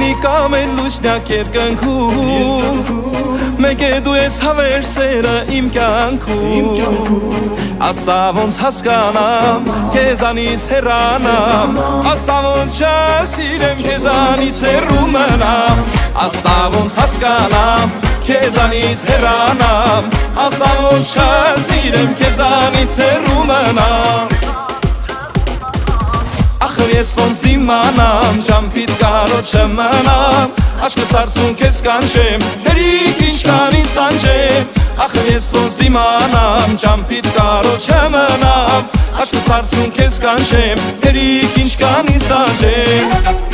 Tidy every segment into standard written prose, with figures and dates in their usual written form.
Ասացի կամեն լուսնյակ երկնքում Մեկ է դու ես հավեր սերը իմ կյանքում Ասա ոնց հասկանամ, քեզանից հեռանամ Ասա ոնց չսիրեմ, քեզանից հեռու մնամ Ասա ոնց հասկանամ, քեզանից հեռանամ Ասա ոնց չսիրեմ, քեզանից հեռու մնամ Ախր ես ոնց դիմանամ, ճամփիդ կարոտ չմնամ Աչքս արցուն քեզ կանչեմ, հերիք ինչ կան ինձ տանջեմ Ախր ես ոնց դիմանամ, ճամփիդ կարոտ չմնամ Աչքս արցուն քեզ կանչեմ, հերիք ինչ կան ինձ տանջեմ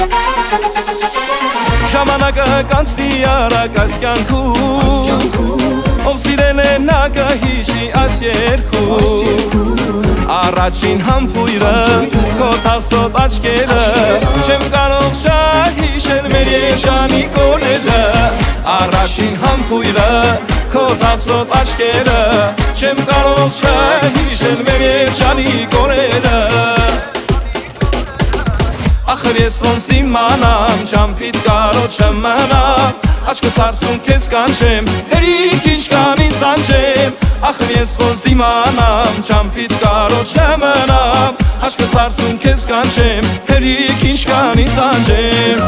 Ժամանակը կանցնի արագ այս կյանքում Ով սիրել է նա կհիշի այս երգում Առաջին համբույրը, քո թավսոտ աչքերը Չեմ կարող չհիշել մեր երջանի կորերը Առաջին համբույրը, քո թավսոտ աչքերը Չեմ կարող չհիշել մեր երջանի կորերը Ախր ես ոնց դիմանամ, ճամփիդ կարոտ չմնամ Աչքս արցուն քեզ կանչեմ, հերիք ինչ կան ինձ տանջեմ Ախր ես ոնց դիմանամ, ճամփիդ կարոտ չմնամ Աչքս արցուն քեզ կանչեմ, հերիք ինչ կան ինձ տանջեմ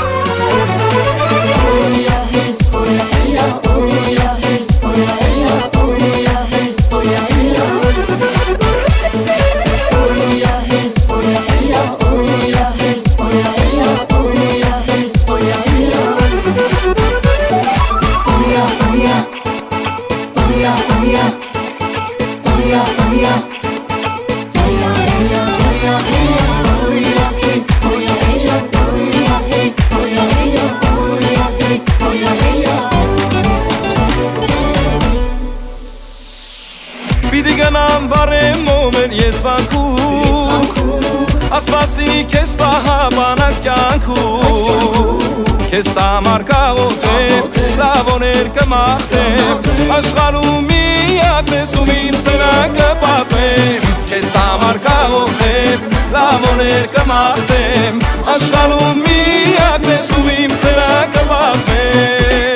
Պիտի գնամ վարեմ մոմեն ես վանքում Ասվածնի քեզ պահաբան այս կյանքում Քեզ համար կաղոթեմ, լավոներ կմաղթեմ Աշխարհում միակն ես ում իմ սրան կպատվեմ Քեզ համար կաղոթեմ, լավոներ կմաղթեմ Աշխարհում միակն ես ում իմ սրան կպատվեմ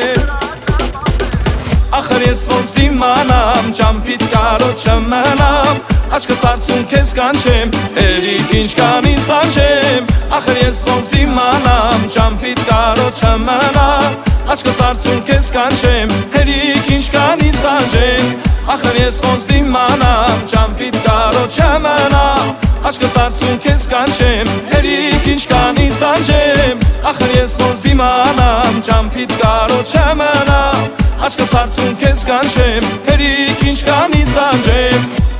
Ախր ես ոնց դիմանամ, ճամփիդ կարոտ չմնամ Աչքս արցուն քեզ կանչեմ, հերիք ինչ կան ինձ տանջեմ Ախր ես ոնց դիմանամ, ճամփիդ կարոտ չմնամ Աչքս արցուն քեզ կանչեմ, հերիք ինչ կան ինձ տանջեմ Ախր ես ոնց դիմանամ, ճամփիդ կարոտ չմնամ Աչքս արցուն քեզ կանչեմ, հերիք ինչ կան ինձ տանջեմ Ախր ես ոնց դիմանամ, ճամփիդ կարոտ չմնամ Աչքս արցուն քեզ կանչեմ, հերիք ինչ կան ինձ տանջեմ